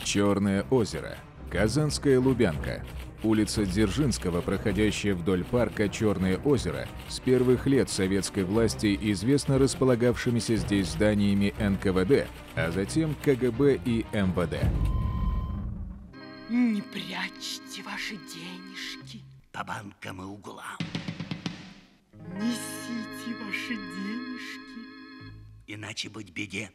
Черное озеро, Казанская Лубянка. Улица Дзержинского, проходящая вдоль парка Черное озеро, с первых лет советской власти известна располагавшимися здесь зданиями НКВД, а затем КГБ и МВД. Не прячьте ваши денежки по банкам и углам. Несите ваши денежки, иначе быть беде.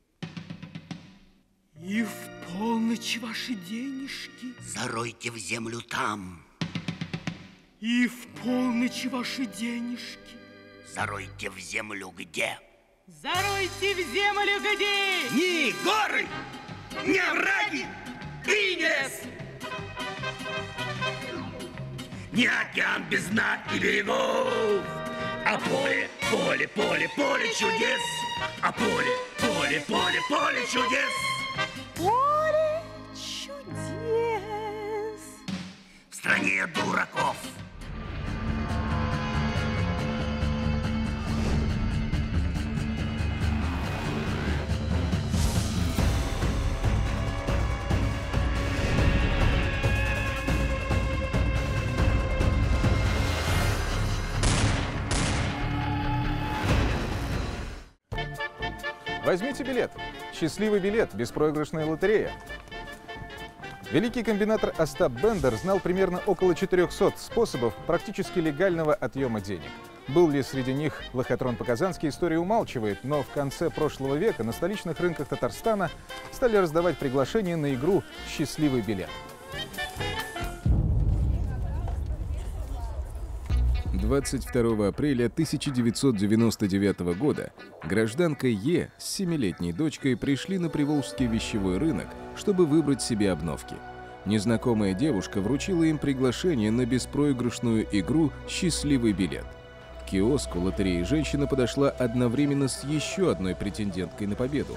И в полночь ваши денежки заройте в землю там. И в полночь ваши денежки заройте в землю где? Заройте в землю где? Ни горы, ни овраги и не лес, ни океан без дна и берегов, а поле, поле, поле, поле чудес, а поле, поле, поле, поле чудес. Поле чудес в стране дураков. Возьмите билет. Счастливый билет, беспроигрышная лотерея. Великий комбинатор Остап Бендер знал примерно около 400 способов практически легального отъема денег. Был ли среди них лохотрон по-казански, история умалчивает, но в конце прошлого века на столичных рынках Татарстана стали раздавать приглашения на игру «Счастливый билет». 22 апреля 1999 года гражданка Е с 7-летней дочкой пришли на Приволжский вещевой рынок, чтобы выбрать себе обновки. Незнакомая девушка вручила им приглашение на беспроигрышную игру «Счастливый билет». К киоску лотереи женщина подошла одновременно с еще одной претенденткой на победу.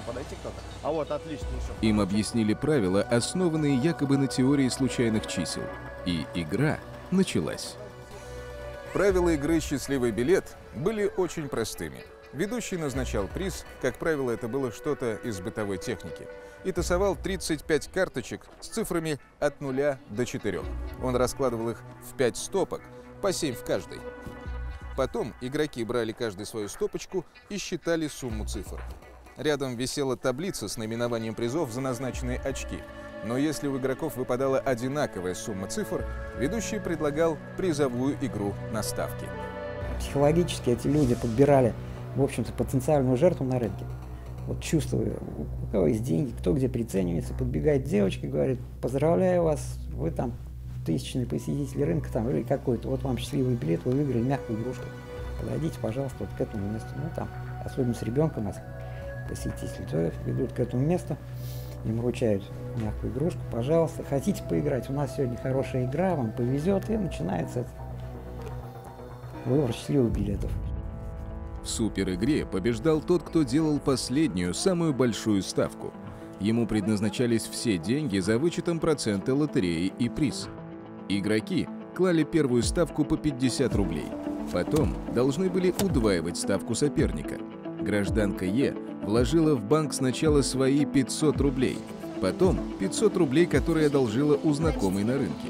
Им объяснили правила, основанные якобы на теории случайных чисел. И игра началась. Правила игры «Счастливый билет» были очень простыми. Ведущий назначал приз, как правило, это было что-то из бытовой техники, и тасовал 35 карточек с цифрами от 0 до 4. Он раскладывал их в 5 стопок, по 7 в каждой. Потом игроки брали каждый свою стопочку и считали сумму цифр. Рядом висела таблица с наименованием призов за назначенные очки. Но если у игроков выпадала одинаковая сумма цифр, ведущий предлагал призовую игру на ставки. Психологически эти люди подбирали, в общем-то, потенциальную жертву на рынке. Вот чувствуя, у кого есть деньги, кто где приценивается, подбегает девочка и говорит: поздравляю вас, вы там тысячный посетитель рынка там, или какой-то, вот вам счастливый билет, вы выиграли мягкую игрушку. Подойдите, пожалуйста, вот к этому месту. Ну там, особенно с ребенком, посетитель, то ведут к этому месту. Им вручают мягкую игрушку, пожалуйста, хотите поиграть, у нас сегодня хорошая игра, вам повезет, и начинается выбор счастливых билетов. В суперигре побеждал тот, кто делал последнюю, самую большую ставку. Ему предназначались все деньги за вычетом процента лотереи и приз. Игроки клали первую ставку по 50 рублей. Потом должны были удваивать ставку соперника. Гражданка Е вложила в банк сначала свои 500 рублей, потом 500 рублей, которые одолжила у знакомой на рынке.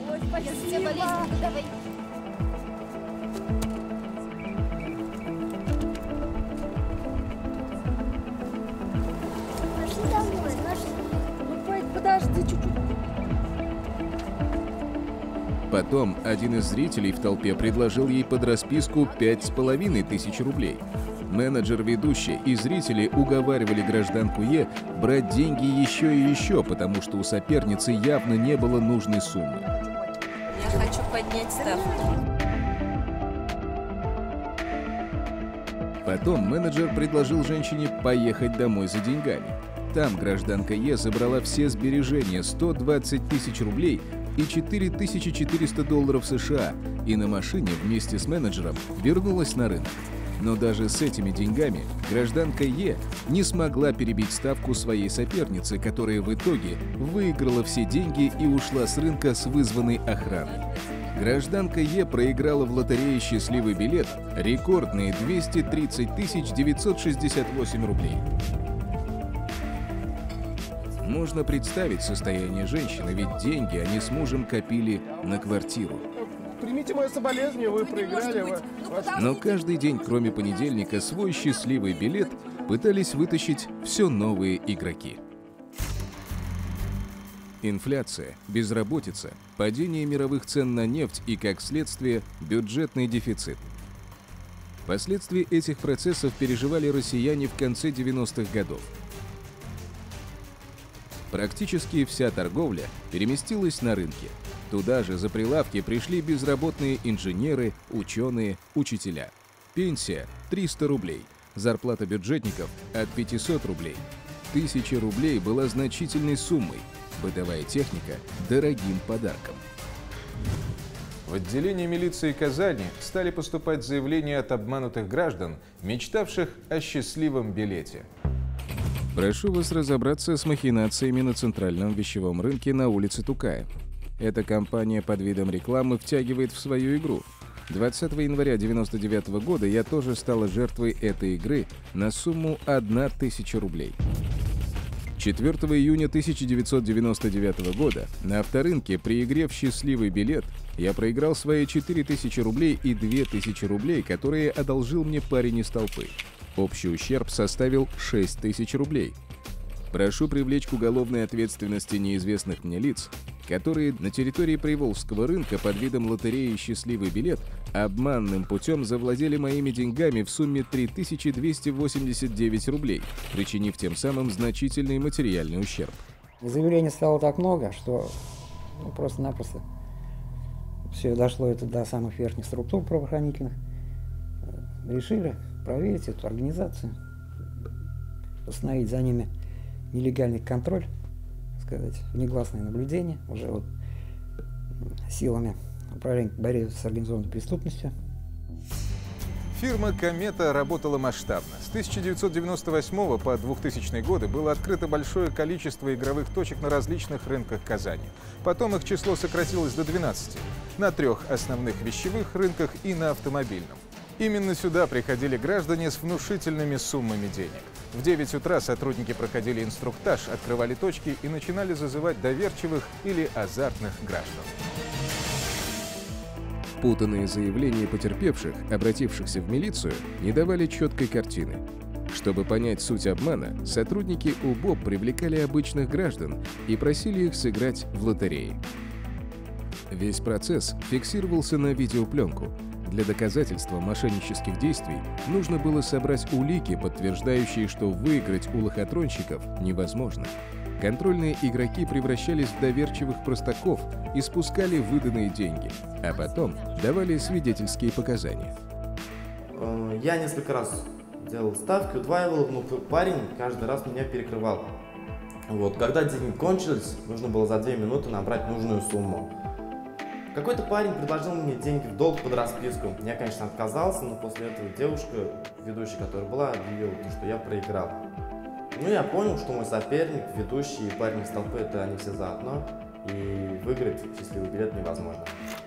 Подожди чуть-чуть. Потом один из зрителей в толпе предложил ей под расписку 5500 рублей. Менеджер, ведущий и зрители уговаривали гражданку Е брать деньги еще и еще, потому что у соперницы явно не было нужной суммы. Я хочу поднять ставку. Потом менеджер предложил женщине поехать домой за деньгами. Там гражданка Е забрала все сбережения, 120 000 рублей и $4400 США, и на машине вместе с менеджером вернулась на рынок. Но даже с этими деньгами гражданка Е не смогла перебить ставку своей соперницы, которая в итоге выиграла все деньги и ушла с рынка с вызванной охраной. Гражданка Е проиграла в лотерее «Счастливый билет» рекордные 230 968 рублей. Можно представить состояние женщины, ведь деньги они с мужем копили на квартиру. Примите мое соболезнование, вы проиграли. Но каждый день, кроме понедельника, свой счастливый билет пытались вытащить все новые игроки. Инфляция, безработица, падение мировых цен на нефть и, как следствие, бюджетный дефицит. Последствия этих процессов переживали россияне в конце 90-х годов. Практически вся торговля переместилась на рынки. Туда же за прилавки пришли безработные инженеры, ученые, учителя. Пенсия – 300 рублей, зарплата бюджетников – от 500 рублей. 1000 рублей была значительной суммой, бытовая техника – дорогим подарком. В отделение милиции Казани стали поступать заявления от обманутых граждан, мечтавших о счастливом билете. Прошу вас разобраться с махинациями на центральном вещевом рынке на улице Тукая. Эта компания под видом рекламы втягивает в свою игру. 20 января 1999 года я тоже стала жертвой этой игры на сумму 1000 рублей. 4 июня 1999 года на авторынке при игре в «Счастливый билет» я проиграл свои 4000 рублей и 2000 рублей, которые одолжил мне парень из толпы. Общий ущерб составил 6000 рублей. Прошу привлечь к уголовной ответственности неизвестных мне лиц, которые на территории Приволжского рынка под видом лотереи «Счастливый билет» обманным путем завладели моими деньгами в сумме 3289 рублей, причинив тем самым значительный материальный ущерб. Заявлений стало так много, что просто-напросто все дошло это до самых верхних структур правоохранительных. Решили проверить эту организацию, установить за ними нелегальный контроль, сказать, негласное наблюдение уже вот силами управления по борьбе с организованной преступностью. Фирма «Комета» работала масштабно. С 1998 по 2000 годы было открыто большое количество игровых точек на различных рынках Казани. Потом их число сократилось до 12 на 3 основных вещевых рынках и на автомобильном. Именно сюда приходили граждане с внушительными суммами денег. В 9 утра сотрудники проходили инструктаж, открывали точки и начинали зазывать доверчивых или азартных граждан. Путанные заявления потерпевших, обратившихся в милицию, не давали четкой картины. Чтобы понять суть обмана, сотрудники УБОП привлекали обычных граждан и просили их сыграть в лотереи. Весь процесс фиксировался на видеопленку. Для доказательства мошеннических действий нужно было собрать улики, подтверждающие, что выиграть у лохотронщиков невозможно. Контрольные игроки превращались в доверчивых простаков и спускали выданные деньги, а потом давали свидетельские показания. Я несколько раз делал ставки, удваивал, но парень каждый раз меня перекрывал. Вот, когда деньги кончились, нужно было за 2 минуты набрать нужную сумму. Какой-то парень предложил мне деньги в долг под расписку. Я, конечно, отказался, но после этого девушка, ведущая, которая была, объявила, что я проиграл. Ну, я понял, что мой соперник, ведущий и парень из толпы, это они все заодно, и выиграть счастливый билет невозможно.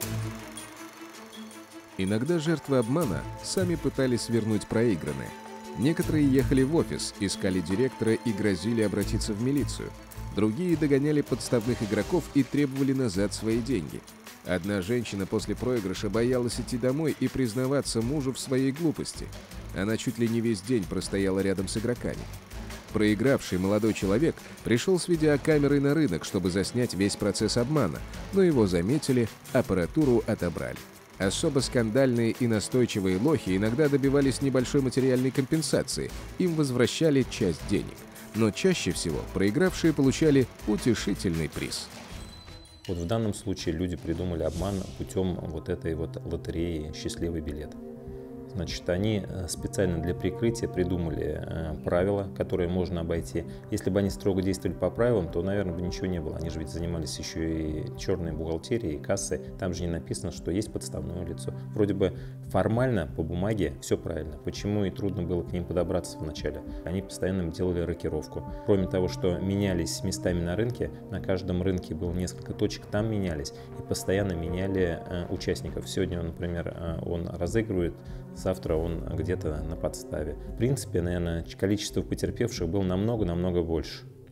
Иногда жертвы обмана сами пытались вернуть проигранное. Некоторые ехали в офис, искали директора и грозили обратиться в милицию. Другие догоняли подставных игроков и требовали назад свои деньги. Одна женщина после проигрыша боялась идти домой и признаваться мужу в своей глупости. Она чуть ли не весь день простояла рядом с игроками. Проигравший молодой человек пришел с видеокамерой на рынок, чтобы заснять весь процесс обмана, но его заметили, аппаратуру отобрали. Особо скандальные и настойчивые лохи иногда добивались небольшой материальной компенсации, им возвращали часть денег. Но чаще всего проигравшие получали утешительный приз. Вот в данном случае люди придумали обман путем вот этой вот лотереи «Счастливый билет». Значит, они специально для прикрытия придумали правила, которые можно обойти. Если бы они строго действовали по правилам, то, наверное, бы ничего не было. Они же ведь занимались еще и черной бухгалтерией, и кассой. Там же не написано, что есть подставное лицо. Вроде бы формально, по бумаге, все правильно. Почему и трудно было к ним подобраться вначале? Они постоянно делали рокировку. Кроме того, что менялись местами на рынке, на каждом рынке было несколько точек, там менялись. И постоянно меняли участников. Сегодня, например, он разыгрывает, завтра он где-то на подставе. В принципе, наверное, количество потерпевших было намного-намного больше.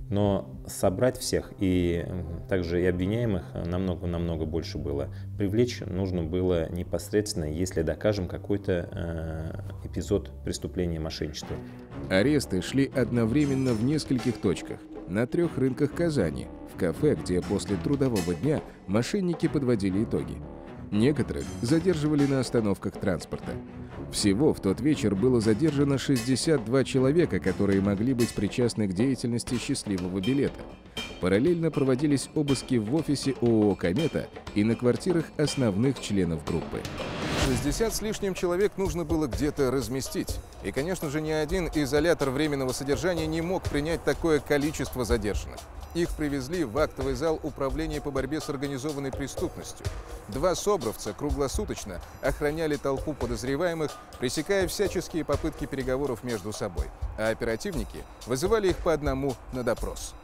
Но собрать всех, и также и обвиняемых намного больше было, привлечь нужно было непосредственно, если докажем какой-то эпизод преступления мошенничества. Аресты шли одновременно в нескольких точках. На 3 рынках Казани, в кафе, где после трудового дня мошенники подводили итоги. Некоторых задерживали на остановках транспорта. Всего в тот вечер было задержано 62 человека, которые могли быть причастны к деятельности «Счастливого билета». Параллельно проводились обыски в офисе ООО «Комета» и на квартирах основных членов группы. 60 с лишним человек нужно было где-то разместить. И, конечно же, ни один изолятор временного содержания не мог принять такое количество задержанных. Их привезли в актовый зал Управления по борьбе с организованной преступностью. 2 собровца круглосуточно охраняли толпу подозреваемых, пресекая всяческие попытки переговоров между собой. А оперативники вызывали их по одному на допрос.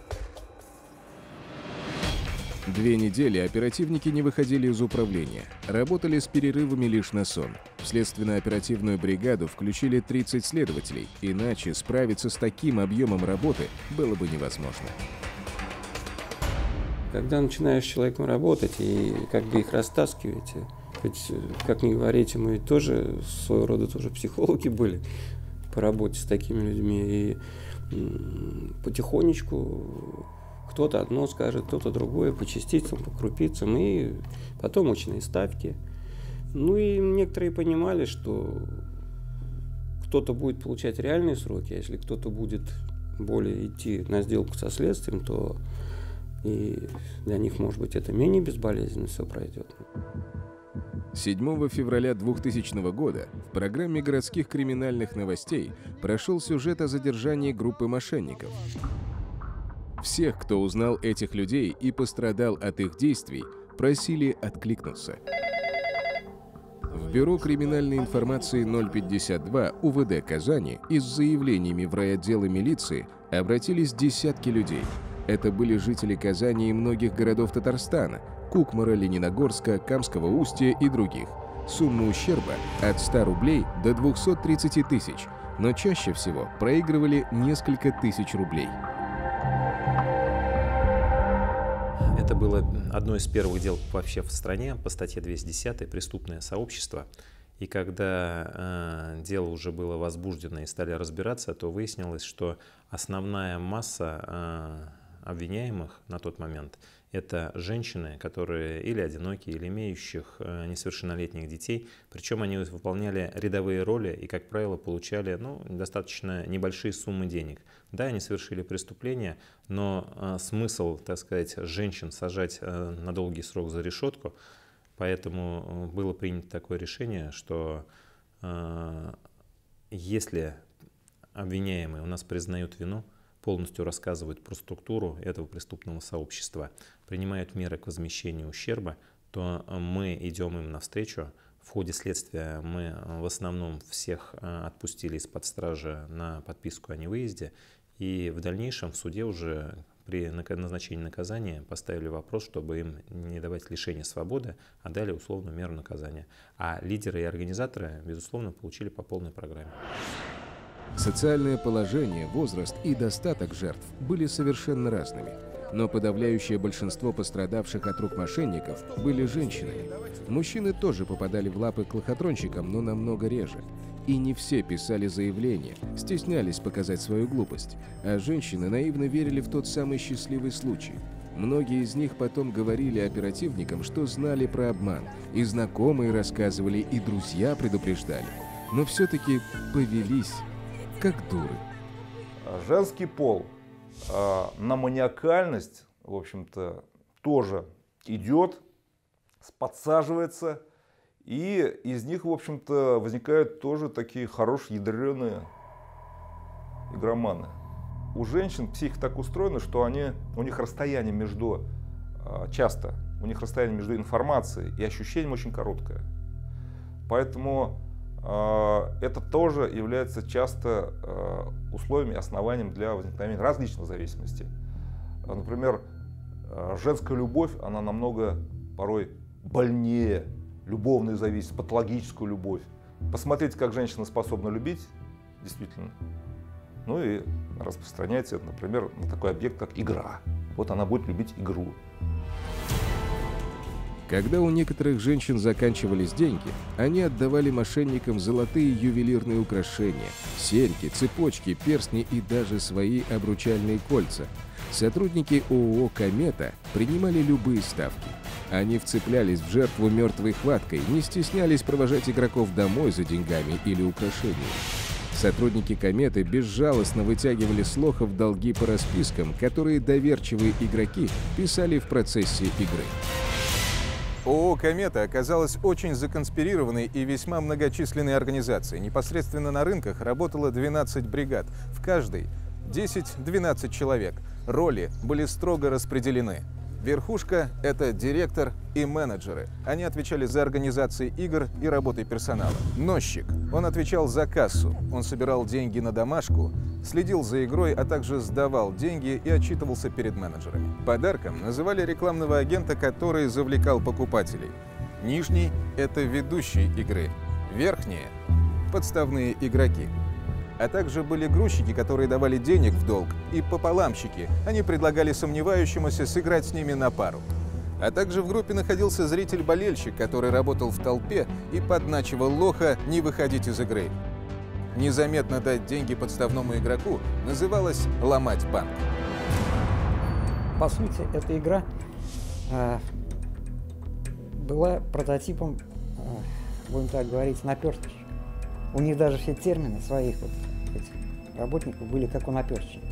2 недели оперативники не выходили из управления, работали с перерывами лишь на сон. В следственно-оперативную бригаду включили 30 следователей, иначе справиться с таким объемом работы было бы невозможно. Когда начинаешь с человеком работать и как бы их растаскиваете, хоть, как ни говорите, мы тоже своего рода тоже психологи были по работе с такими людьми, и потихонечку кто-то одно скажет, кто-то другое, по частицам, по крупицам, и потом очные ставки. Ну и некоторые понимали, что кто-то будет получать реальные сроки, а если кто-то будет более идти на сделку со следствием, то и для них, может быть, это менее безболезненно все пройдет. 7 февраля 2000 года в программе городских криминальных новостей прошел сюжет о задержании группы мошенников. Всех, кто узнал этих людей и пострадал от их действий, просили откликнуться. В Бюро криминальной информации 052 УВД Казани и с заявлениями в райотделы милиции обратились десятки людей. Это были жители Казани и многих городов Татарстана, Кукмара, Лениногорска, Камского устья и других. Сумма ущерба от 100 рублей до 230 тысяч, но чаще всего проигрывали несколько тысяч рублей. Это было одно из первых дел вообще в стране по статье 210 «Преступное сообщество». И когда дело уже было возбуждено и стали разбираться, то выяснилось, что основная масса обвиняемых на тот момент — это женщины, которые или одинокие, или имеющих несовершеннолетних детей. Причем они выполняли рядовые роли и, как правило, получали достаточно небольшие суммы денег. Да, они совершили преступление, но смысл, так сказать, женщин сажать на долгий срок за решетку, поэтому было принято такое решение, что если обвиняемые у нас признают вину, полностью рассказывают про структуру этого преступного сообщества, принимают меры к возмещению ущерба, то мы идем им навстречу. В ходе следствия мы в основном всех отпустили из-под стражи на подписку о невыезде, и в дальнейшем в суде уже при назначении наказания поставили вопрос, чтобы им не давать лишения свободы, а дали условную меру наказания. А лидеры и организаторы, безусловно, получили по полной программе. Социальное положение, возраст и достаток жертв были совершенно разными. Но подавляющее большинство пострадавших от рук мошенников были женщинами. Мужчины тоже попадали в лапы к лохотронщикам, но намного реже. И не все писали заявления, стеснялись показать свою глупость, а женщины наивно верили в тот самый счастливый случай. Многие из них потом говорили оперативникам, что знали про обман, и знакомые рассказывали, и друзья предупреждали. Но все-таки повелись как дуры. Женский пол на маниакальность, в общем-то, тоже идет, подсаживается, и из них, в общем-то, возникают тоже такие хорошие, ядреные игроманы. У женщин психика так устроена, что у них расстояние между, часто, у них расстояние между информацией и ощущением очень короткое. Поэтому это тоже является часто условием и основанием для возникновения различных зависимостей. Например, женская любовь, она намного порой больнее любовную зависимость, патологическую любовь. Посмотрите, как женщина способна любить, действительно. Ну и распространяется это, например, на такой объект, как игра. Вот она будет любить игру. Когда у некоторых женщин заканчивались деньги, они отдавали мошенникам золотые ювелирные украшения, серьги, цепочки, перстни и даже свои обручальные кольца. Сотрудники ООО «Комета» принимали любые ставки. Они вцеплялись в жертву мертвой хваткой, не стеснялись провожать игроков домой за деньгами или украшениями. Сотрудники «Кометы» безжалостно вытягивали с лохов долги по распискам, которые доверчивые игроки писали в процессе игры. ООО «Комета» оказалась очень законспирированной и весьма многочисленной организацией. Непосредственно на рынках работало 12 бригад, в каждой 10-12 человек. Роли были строго распределены. Верхушка – это директор и менеджеры. Они отвечали за организацию игр и работой персонала. Носчик. Он отвечал за кассу. Он собирал деньги на домашку, следил за игрой, а также сдавал деньги и отчитывался перед менеджерами. Подарком называли рекламного агента, который завлекал покупателей. Нижний – это ведущий игры. Верхние – подставные игроки. А также были грузчики, которые давали денег в долг, и пополамщики. Они предлагали сомневающемуся сыграть с ними на пару. А также в группе находился зритель-болельщик, который работал в толпе и подначивал лоха не выходить из игры. Незаметно дать деньги подставному игроку называлось «ломать банк». По сути, эта игра была прототипом, будем так говорить, наперсточек. У них даже все термины своих вот этих работников были как у наперстчиков.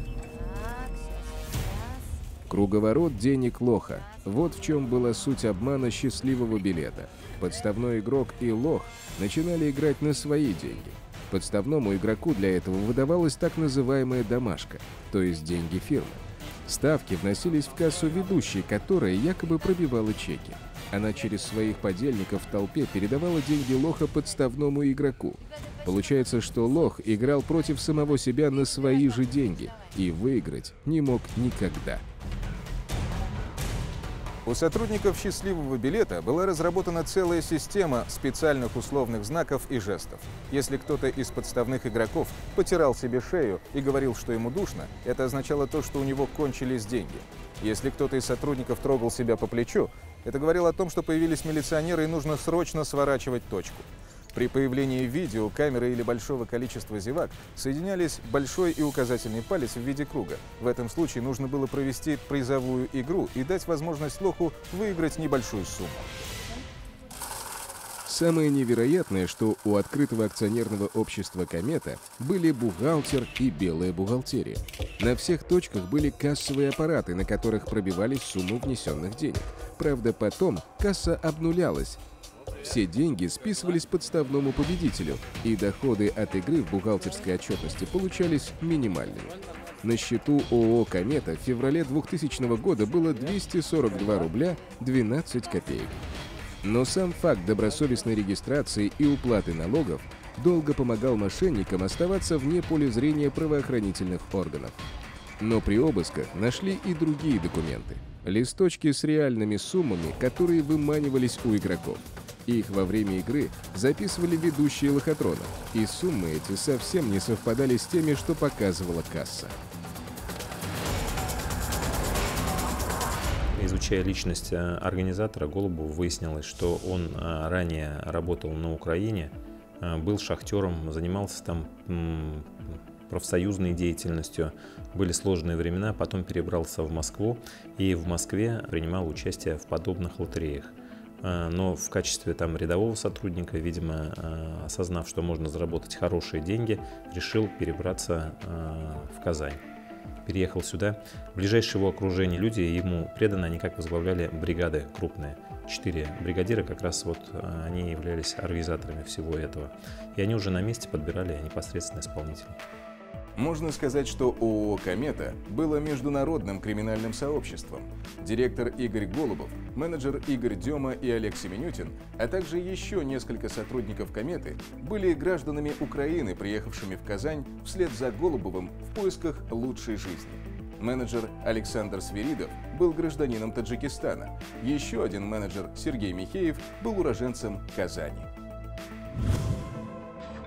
Круговорот денег лоха. Вот в чем была суть обмана счастливого билета. Подставной игрок и лох начинали играть на свои деньги. Подставному игроку для этого выдавалась так называемая домашка, то есть деньги фирмы. Ставки вносились в кассу ведущей, которая якобы пробивала чеки. Она через своих подельников в толпе передавала деньги лоха подставному игроку. Получается, что лох играл против самого себя на свои же деньги и выиграть не мог никогда. У сотрудников счастливого билета была разработана целая система специальных условных знаков и жестов. Если кто-то из подставных игроков потирал себе шею и говорил, что ему душно, это означало то, что у него кончились деньги. Если кто-то из сотрудников трогал себя по плечу, это говорило о том, что появились милиционеры и нужно срочно сворачивать точку. При появлении видео, камеры или большого количества зевак соединялись большой и указательный палец в виде круга. В этом случае нужно было провести призовую игру и дать возможность лоху выиграть небольшую сумму. Самое невероятное, что у открытого акционерного общества «Комета» были бухгалтер и белая бухгалтерия. На всех точках были кассовые аппараты, на которых пробивались суммы внесенных денег. Правда, потом касса обнулялась. Все деньги списывались подставному победителю, и доходы от игры в бухгалтерской отчетности получались минимальными. На счету ООО «Комета» в феврале 2000 года было 242 рубля 12 копеек. Но сам факт добросовестной регистрации и уплаты налогов долго помогал мошенникам оставаться вне поля зрения правоохранительных органов. Но при обысках нашли и другие документы. Листочки с реальными суммами, которые выманивались у игроков. Их во время игры записывали ведущие лохотрона, и суммы эти совсем не совпадали с теми, что показывала касса. Изучая личность организатора, Голубова, выяснилось, что он ранее работал на Украине, был шахтером, занимался там профсоюзной деятельностью. Были сложные времена, потом перебрался в Москву и в Москве принимал участие в подобных лотереях. Но в качестве там рядового сотрудника, видимо, осознав, что можно заработать хорошие деньги, решил перебраться в Казань. Переехал сюда. В ближайшее его окружение люди ему преданы, они как возглавляли бригады крупные. 4 бригадира как раз вот они являлись организаторами всего этого. И они уже на месте подбирали непосредственно исполнителей. Можно сказать, что ООО «Комета» было международным криминальным сообществом. Директор Игорь Голубов, менеджер Игорь Дема и Олег Семенютин, а также еще несколько сотрудников «Кометы» были гражданами Украины, приехавшими в Казань вслед за Голубовым в поисках лучшей жизни. Менеджер Александр Свиридов был гражданином Таджикистана. Еще один менеджер Сергей Михеев был уроженцем Казани.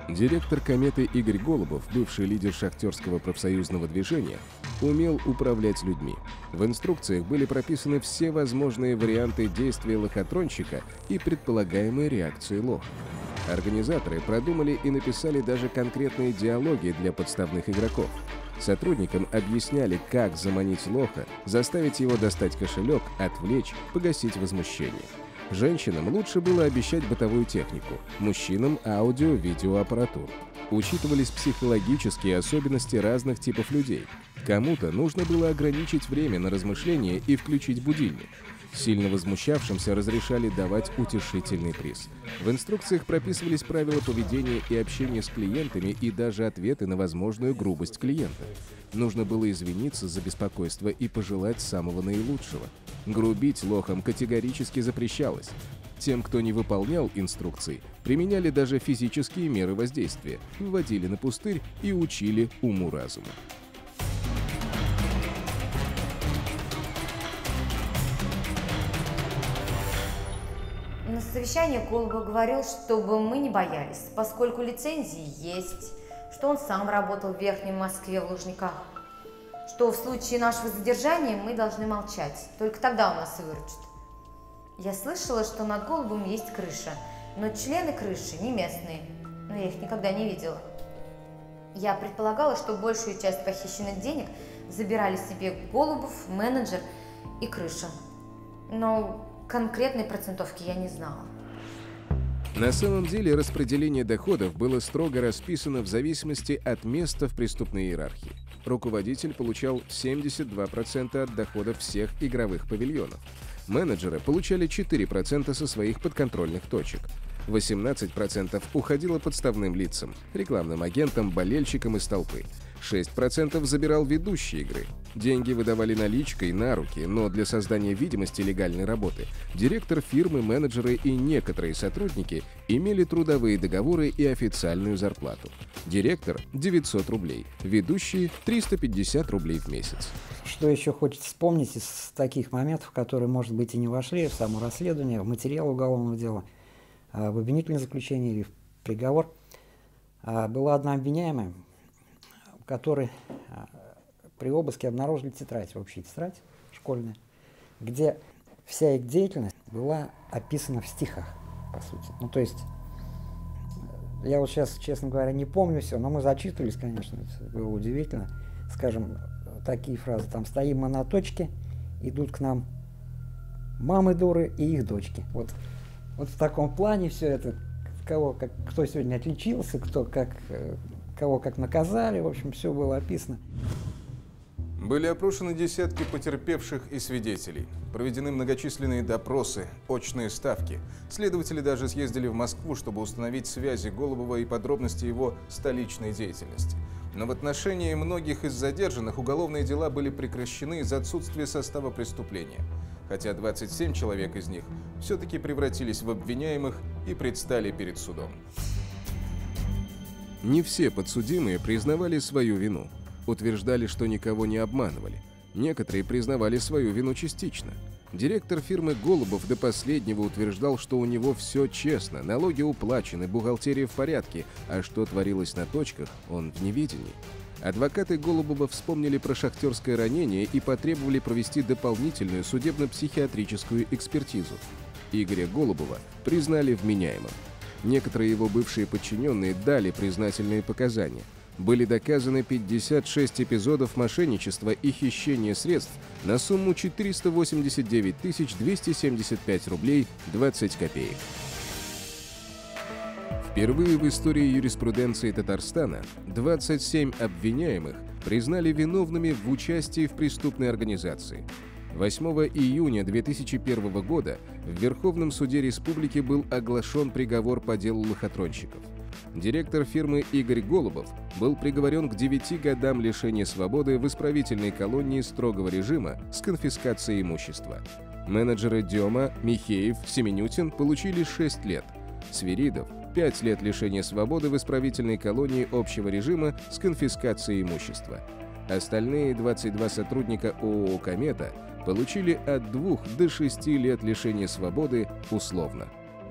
Директор «Кометы» Игорь Голубов, бывший лидер шахтерского профсоюзного движения, умел управлять людьми. В инструкциях были прописаны все возможные варианты действия лохотронщика и предполагаемые реакции лоха. Организаторы продумали и написали даже конкретные диалоги для подставных игроков. Сотрудникам объясняли, как заманить лоха, заставить его достать кошелек, отвлечь, погасить возмущение. Женщинам лучше было обещать бытовую технику, мужчинам — аудио-видеоаппаратуру. Учитывались психологические особенности разных типов людей. Кому-то нужно было ограничить время на размышления и включить будильник. Сильно возмущавшимся разрешали давать утешительный приз. В инструкциях прописывались правила поведения и общения с клиентами и даже ответы на возможную грубость клиента. Нужно было извиниться за беспокойство и пожелать самого наилучшего. Грубить лохам категорически запрещалось. Тем, кто не выполнял инструкции, применяли даже физические меры воздействия, вводили на пустырь и учили уму-разуму. На совещании Голубов говорил, чтобы мы не боялись, поскольку лицензии есть, что он сам работал в Верхнем Москве в Лужниках, что в случае нашего задержания мы должны молчать, только тогда он нас и выручит. Я слышала, что над Голубом есть крыша, но члены крыши не местные, но я их никогда не видела. Я предполагала, что большую часть похищенных денег забирали себе Голубов, менеджер и крыша, но конкретной процентовки я не знала. На самом деле распределение доходов было строго расписано в зависимости от места в преступной иерархии. Руководитель получал 72% от доходов всех игровых павильонов. Менеджеры получали 4% со своих подконтрольных точек. 18% уходило подставным лицам, рекламным агентам, болельщикам из толпы. 6% забирал ведущий игры. Деньги выдавали наличкой на руки, но для создания видимости легальной работы директор фирмы, менеджеры и некоторые сотрудники имели трудовые договоры и официальную зарплату. Директор – 900 рублей, ведущие – 350 рублей в месяц. Что еще хочется вспомнить из таких моментов, которые, может быть, и не вошли в само расследование, в материал уголовного дела, в обвинительное заключение или в приговор, была одна обвиняемая, у которой при обыске обнаружили тетрадь, общую тетрадь школьная, где вся их деятельность была описана в стихах, по сути. Ну, то есть, я вот сейчас, честно говоря, не помню все, но мы зачитывались, конечно, это было удивительно. Скажем, такие фразы, там, стоим мы на точке, идут к нам мамы дуры и их дочки. Вот в таком плане все это, кто сегодня отличился, кого как наказали, в общем, все было описано. Были опрошены десятки потерпевших и свидетелей. Проведены многочисленные допросы, очные ставки. Следователи даже съездили в Москву, чтобы установить связи Голубова и подробности его столичной деятельности. Но в отношении многих из задержанных уголовные дела были прекращены из-за отсутствия состава преступления. Хотя 27 человек из них все-таки превратились в обвиняемых и предстали перед судом. Не все подсудимые признавали свою вину. Утверждали, что никого не обманывали. Некоторые признавали свою вину частично. Директор фирмы Голубов до последнего утверждал, что у него все честно, налоги уплачены, бухгалтерия в порядке, а что творилось на точках, он в неведении. Адвокаты Голубова вспомнили про шахтерское ранение и потребовали провести дополнительную судебно-психиатрическую экспертизу. Игоря Голубова признали вменяемым. Некоторые его бывшие подчиненные дали признательные показания. Были доказаны 56 эпизодов мошенничества и хищения средств на сумму 489 275 рублей 20 копеек. Впервые в истории юриспруденции Татарстана 27 обвиняемых признали виновными в участии в преступной организации. 8 июня 2001 года в Верховном суде республики был оглашен приговор по делу лохотронщиков. Директор фирмы Игорь Голубов был приговорен к 9 годам лишения свободы в исправительной колонии строгого режима с конфискацией имущества. Менеджеры Дема, Михеев, Семенютин получили 6 лет. Свиридов – 5 лет лишения свободы в исправительной колонии общего режима с конфискацией имущества. Остальные 22 сотрудника ООО «Комета» получили от 2 до 6 лет лишения свободы условно.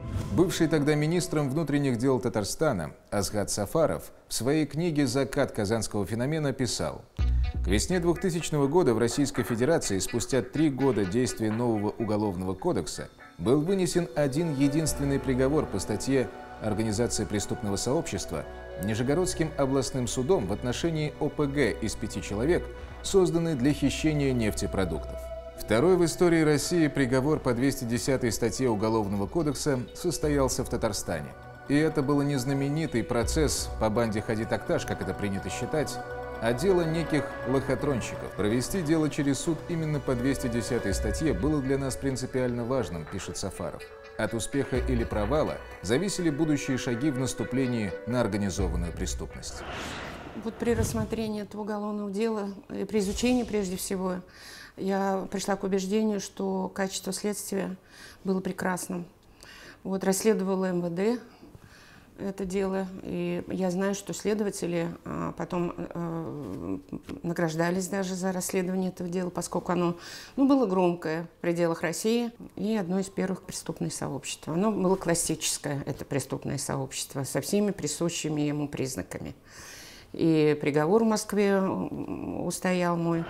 Бывший тогда министром внутренних дел Татарстана Асгат Сафаров в своей книге «Закат казанского феномена» писал: к весне 2000 года в Российской Федерации спустя 3 года действия нового уголовного кодекса был вынесен один единственный приговор по статье «Организация преступного сообщества» Нижегородским областным судом в отношении ОПГ из 5 человек, созданной для хищения нефтепродуктов. Второй в истории России приговор по 210 статье Уголовного кодекса состоялся в Татарстане. И это был не знаменитый процесс по банде Хади-Такташ, как это принято считать, а дело неких лохотронщиков. Провести дело через суд именно по 210 статье было для нас принципиально важным, пишет Сафаров. От успеха или провала зависели будущие шаги в наступлении на организованную преступность. Вот при рассмотрении этого уголовного дела, и при изучении прежде всего, я пришла к убеждению, что качество следствия было прекрасным. Вот расследовала МВД это дело, и я знаю, что следователи потом награждались даже за расследование этого дела, поскольку оно было громкое в пределах России и одно из первых преступных сообществ. Оно было классическое, это преступное сообщество, со всеми присущими ему признаками. И приговор в Москве устоял мой.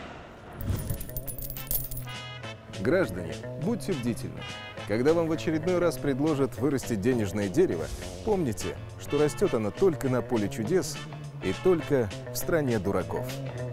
Граждане, будьте бдительны. Когда вам в очередной раз предложат вырастить денежное дерево, помните, что растет оно только на поле чудес и только в стране дураков.